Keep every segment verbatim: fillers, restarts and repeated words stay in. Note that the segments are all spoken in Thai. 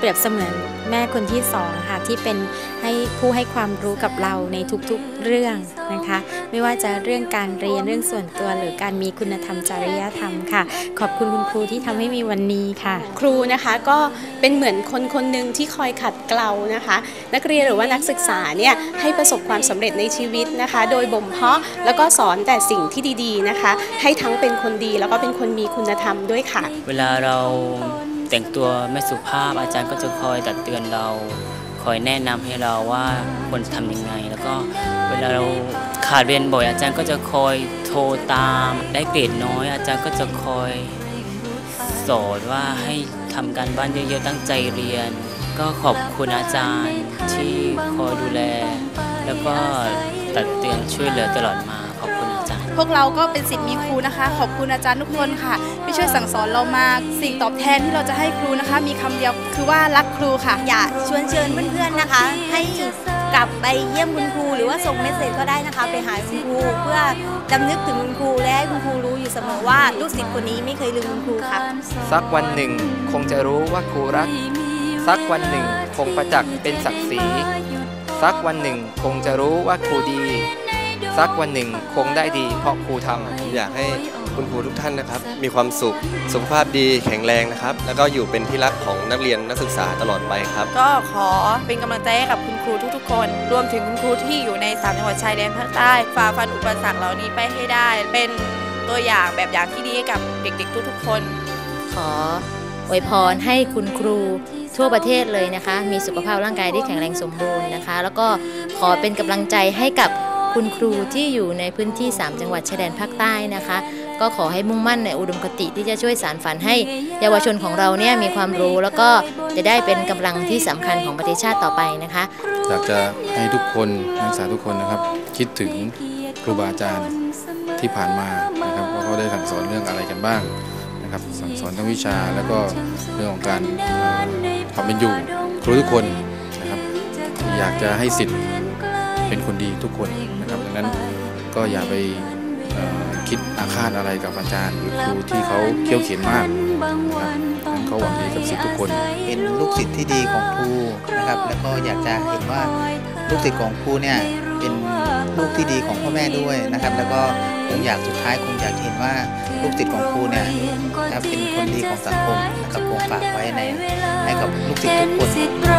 ยบเสมือนแม่คนที่สองค่ะที่เป็นให้ผู้ให้ความรู้กับเราในทุกๆเรื่องนะคะไม่ว่าจะเรื่องการเรียนเรื่องส่วนตัวหรือการมีคุณธรรมจริยธรรมค่ะขอบคุณคุณครูที่ทำให้มีวันนี้ค่ะครูนะคะก็เป็นเหมือนคนคนหนึ่งที่คอยขัดเกลานะคะนักเรียนหรือว่านักศึกษาเนี่ยให้ประสบความสำเร็จในชีวิตนะคะโดยบ่มเพาะแล้วก็สอนแต่สิ่งที่ดีๆนะคะให้ทั้งเป็นคนดีแล้วก็เป็นคนมีคุณธรรมด้วยค่ะเวลาเราแต่งตัวไม่สุภาพอาจารย์ก็จะคอยตักเตือนเราคอยแนะนำให้เราว่าควรทำยังไงแล้วก็เวลาเราขาดเรียนบ่อยอาจารย์ก็จะคอยโทรตามได้เกรดน้อยอาจารย์ก็จะคอยสอนว่าให้ทำการบ้านเยอะๆตั้งใจเรียนก็ขอบคุณอาจารย์ที่คอยดูแลแล้วก็ตักเตือนช่วยเหลือตลอดมาขอบคุณอาจารย์พวกเราก็เป็นศิษย์มีครูนะคะขอบคุณอาจารย์ทุกคนค่ะที่ช่วยสั่งสอนเรามาสิ่งตอบแทนที่เราจะให้ครูนะคะมีคำเดียวคือว่ารักครูค่ะอยากชวนเชิญเพื่อนๆนะคะให้กลับไปเยี่ยมคุณครูหรือว่าส่งเมสเสจก็ได้นะคะไปหาคุณครูเพื่อรำลึกถึงคุณครูและให้คุณครูรู้อยู่เสมอว่าลูกศิษย์คนนี้ไม่เคยลืมคุณครูค่ะสักวันหนึ่งคงจะรู้ว่าครูรักสักวันหนึ่งคงประจักษ์เป็นศักดิ์ศรีสักวันหนึ่งคงจะรู้ว่าครูดีสักวันหนึ่งคงได้ดีเพราะครูทำอยากให้คุณครูทุกท่านนะครับมีความสุขสุขภาพดีแข็งแรงนะครับแล้วก็อยู่เป็นที่รักของนักเรียนนักศึกษาตลอดไปครับก็ขอเป็นกำลังใจให้กับคุณครูทุกๆคนรวมถึงคุณครูที่อยู่ในสามจังหวัดชายแดนภาคใต้ฝ่าฟันอุปสรรคเหล่านี้ไปให้ได้เป็นตัวอย่างแบบอย่างที่ดีให้กับเด็กๆทุกๆคนขออวยพรให้คุณครูทั่วประเทศเลยนะคะมีสุขภาพร่างกายที่แข็งแรงสมบูรณ์นะคะแล้วก็ขอเป็นกำลังใจให้กับคุณครูที่อยู่ในพื้นที่สามจังหวัดชายแดนภาคใต้นะคะก็ขอให้มุ่งมั่นในอุดมคติที่จะช่วยสานฝันให้เยาวชนของเราเนี่ยมีความรู้แล้วก็จะได้เป็นกำลังที่สำคัญของประเทศชาติต่อไปนะคะอยากจะให้ทุกคนนักศึกษาทุกคนนะครับคิดถึงครูบาอาจารย์ที่ผ่านมานะครับว่าเขาได้สั่งสอนเรื่องอะไรกันบ้างนะครับสั่งสอนทั้งวิชาแล้วก็เรื่องของการความเป็นอยู่ครูทุกคนนะครับอยากจะให้ศิษย์เป็นคนดีทุกคนนะครับดังนั้นก็อย่าไปคิดอาฆาตอะไรกับอาจารย์หรือครูที่เขาเขี่ยวเข็นมากนะครับนั้นเขาหวังดีกับศิษย์ทุกคนเป็นลูกศิษย์ที่ดีของครูนะครับแล้วก็อยากจะเห็นว่าลูกศิษย์ของครูเนี่ยเป็นลูกที่ดีของพ่อแม่ด้วยนะครับแล้วก็คงอยากสุดท้ายคงอยากเห็นว่าลูกศิษย์ของครูเนี่ยนะครับเป็นคนดีของสังคมนะครับคงฝากไว้ในให้กับลูกศิษย์ทุกคน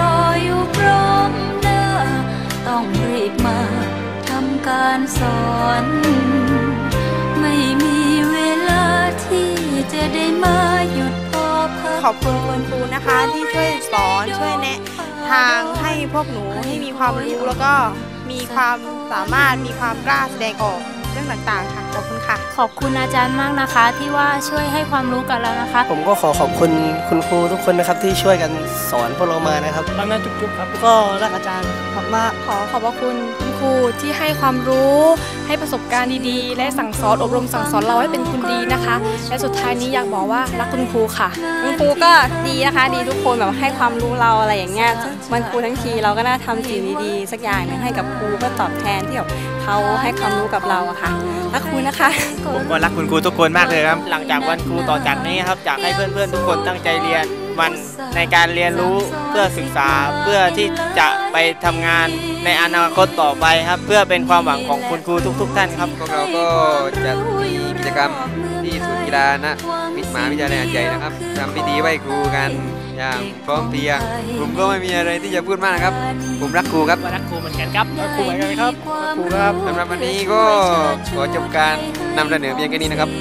ต้องรีบมาทำการสอนไม่มีเวลาที่จะได้มาหยุดพอพักขอบคุณคุณครูนะคะที่ช่วยสอนช่วยแนะทางให้พวกหนูให้มีความรู้แล้วก็มีความสามารถมีความกล้าแสดงออกเรื่องต่างๆค่ะขอบคุณค่ะขอบคุณอาจารย์มากนะคะที่ว่าช่วยให้ความรู้กับเรานะคะผมก็ขอขอบคุณคุณครูทุกคนนะครับที่ช่วยกันสอนพวกเรามานะครับรักนะจุ๊บๆครับก็รักอาจารย์มากขอขอบพระคุณคุณครูที่ให้ความรู้ให้ประสบการณ์ดีๆและสั่งสอนอบรมสั่งสอนเราให้เป็นคนดีนะคะและสุดท้ายนี้อยากบอกว่ารักคุณครูค่ะคุณครูก็ดีนะคะดีทุกคนแบบให้ความรู้เราอะไรอย่างเงี้ยมันครูทั้งทีเราก็น่าทำสิ่งดีๆสักอย่างนึงให้กับครูเพื่อตอบแทนที่แบบเขาให้ความรู้กับเราอะค่ะรักครูนะคะผมก็รักคุณครูทุกคนมากเลยครับหลังจากวันครูต่อจากนี้ครับอยากให้เพื่อนๆทุกคนตั้งใจเรียนมันในการเรียนรู้เพื่อศึกษาเพื่อที่จะไปทำงานในอนาคตต่อไปครับเพื่อเป็นความหวังของคุณครูทุกๆท่านครับพวกเราก็จะมีกิจกรรมที่ศูนย์กีฬานะมิตรมหาวิทยาลัยใหญ่นะครับทำพิธีไหว้ครูกันอย่างพร้อมเพรียงผมก็ไม่มีอะไรที่จะพูดมากนะครับผมรักครูครับรักครูเหมือนกันครับรักครูเหมือนกันครับครูครับสำหรับวันนี้ก็ขอจบการนำเสนอเพียงแค่นี้นะครับ